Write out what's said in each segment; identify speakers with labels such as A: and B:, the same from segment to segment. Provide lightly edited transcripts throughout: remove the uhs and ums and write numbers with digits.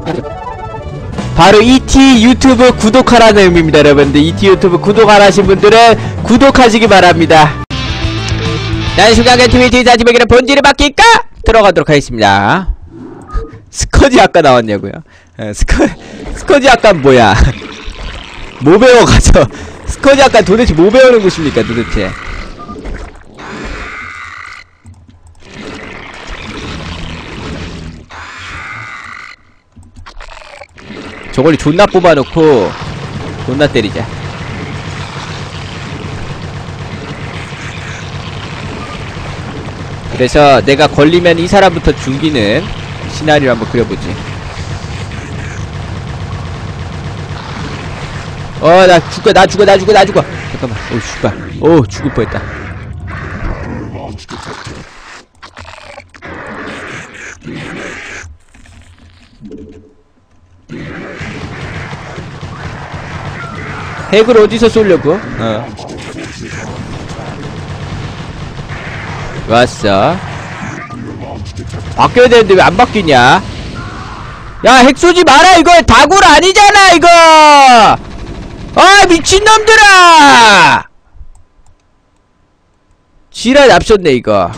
A: 바로 ET 유튜브 구독하라는 의미입니다. 여러분들 ET 유튜브 구독 안 하신 분들은 구독하시기 바랍니다. 난 순간간 TV 뒤사지백이는 본질을 바뀔까? 들어가도록 하겠습니다. 스커지 아까 나왔냐고요? 스커지 아까 뭐야? 뭐 배워가서 스커지 아까 도대체 뭐 배우는 곳입니까 도대체? 저걸 존나 뽑아놓고 존나 때리자. 그래서 내가 걸리면 이 사람부터 죽이는 시나리오 한번 그려보지. 나 죽어. 잠깐만. 오, 씨발. 오, 죽을 뻔했다. 핵을 어디서 쏘려고? 왔어. 바뀌어야 되는데 왜 안 바뀌냐? 야, 핵 쏘지 마라. 이거 다굴 아니잖아 이거. 아, 미친놈들아. 지랄 납셨네 이거.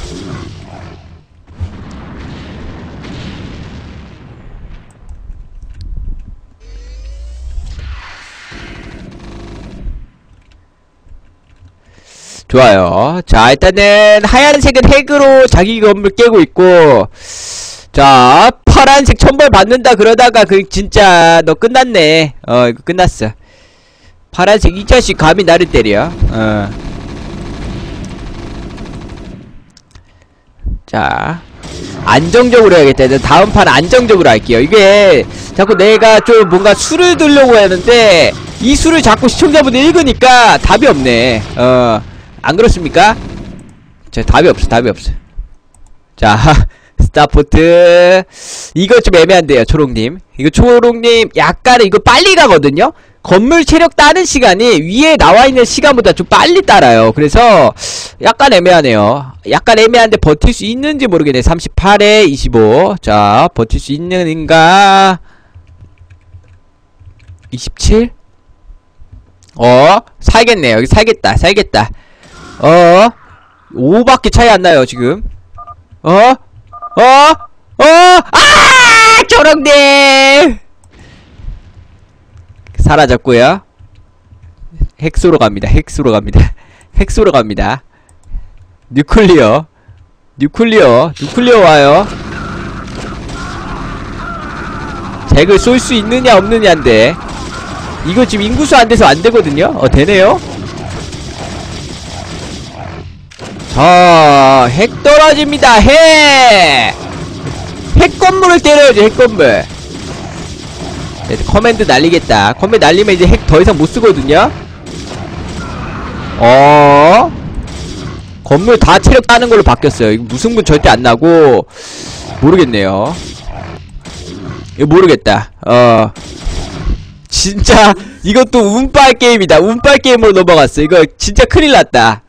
A: 좋아요. 자, 일단은 하얀색은 핵으로 자기 건물 깨고 있고, 자, 파란색 천벌 받는다 그러다가 진짜 너 끝났네. 이거 끝났어. 파란색 이 자식 감히 나를 때려. 자, 안정적으로 해야겠다. 다음 판 안정적으로 할게요. 이게 자꾸 내가 좀 뭔가 수를 들려고 하는데 이 수를 자꾸 시청자분들 읽으니까 답이 없네. 안 그렇습니까? 자, 답이 없어. 자, 스타포트. 이거 좀 애매한데요, 초록님. 이거 초록님, 약간 이거 빨리 가거든요? 건물 체력 따는 시간이 위에 나와있는 시간보다 좀 빨리 따라요. 그래서, 약간 애매하네요. 약간 애매한데 버틸 수 있는지 모르겠네. 38에 25. 자, 버틸 수 있는가? 27? 살겠네요. 여기 살겠다. 5밖에 차이 안 나요, 지금. 초록님! 사라졌고요. 핵소로 갑니다. 뉴클리어 와요. 잭을 쏠 수 있느냐 없느냐인데 이거 지금 인구수 안 돼서 안 되거든요? 되네요? 자, 핵 떨어집니다. 핵 건물을 때려야지. 핵 건물. 커맨드 날리겠다. 커맨드 날리면 이제 핵 더 이상 못 쓰거든요. 건물 다 체력 따는 걸로 바뀌었어요. 이거 무승부 절대 안 나고 모르겠네요. 이거 모르겠다. 진짜 이것도 운빨 게임이다. 운빨 게임으로 넘어갔어. 이거 진짜 큰일 났다.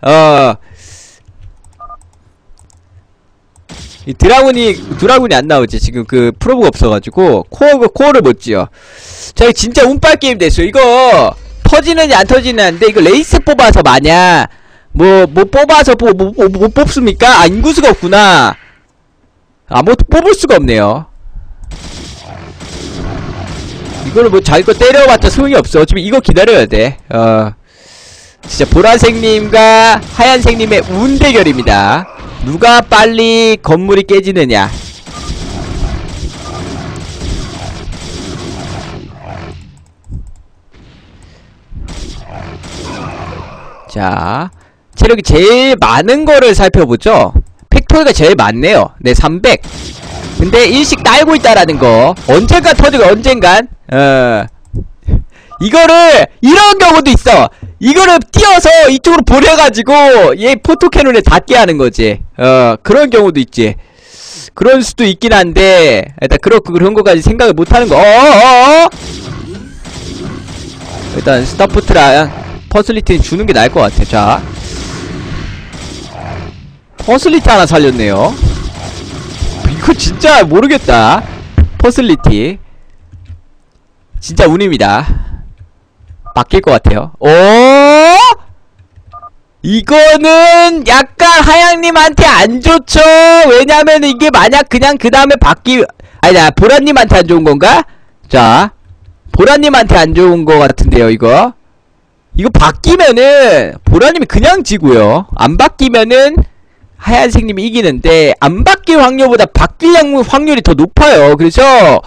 A: 이 드라군이 안 나오지. 지금 그 프로브가 없어가지고 코어를 못 지어. 자, 진짜 운빨 게임 됐어. 이거 터지느냐 안 터지느냐인데 이거 레이스 뽑아서 마냐 뭐 뽑아서 못 뽑습니까? 인구수가 없구나. 뭐 뽑을 수가 없네요. 이거를 뭐 자기 거 때려봤자 소용이 없어. 어차피 이거 기다려야 돼. 진짜 보라색님과 하얀색님의 운 대결입니다. 누가 빨리 건물이 깨지느냐. 자, 체력이 제일 많은 거를 살펴보죠. 팩토리가 제일 많네요. 네, 300. 근데 일식 딸고 있다라는 거. 언젠간 터지고 언젠간. 이거를 이런 경우도 있어. 이거를 띄어서 이쪽으로 보내가지고 얘 포토캐논에 닿게 하는 거지. 그런 경우도 있지. 그럴 수도 있긴 한데 일단 그런 거까지 생각을 못하는 거. 일단 스타포트랑 퍼슬리티는 주는 게 나을 것 같아. 자, 퍼슬리티 하나 살렸네요. 이거 진짜 모르겠다. 퍼슬리티. 진짜 운입니다. 바뀔 것 같아요. 오! 이거는 약간 하양님한테 안 좋죠? 왜냐면 이게 만약 그냥 그 다음에 아니다, 보라님한테 안 좋은 건가? 자, 보라님한테 안 좋은 거 같은데요, 이거. 이거 바뀌면은, 보라님이 그냥 지고요. 안 바뀌면은, 하얀색님이 이기는데, 안 바뀔 확률보다 바뀔 확률이 더 높아요. 그래서,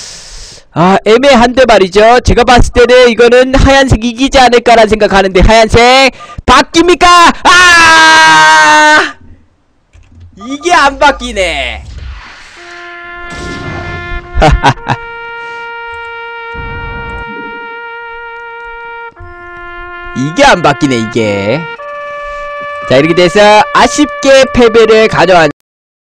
A: 애매한데 말이죠. 제가 봤을 때는 이거는 하얀색 이기지 않을까라는 생각하는데, 하얀색, 바뀝니까? 이게 안 바뀌네. 이게 안 바뀌네, 이게. 자, 이렇게 돼서 아쉽게 패배를 가져왔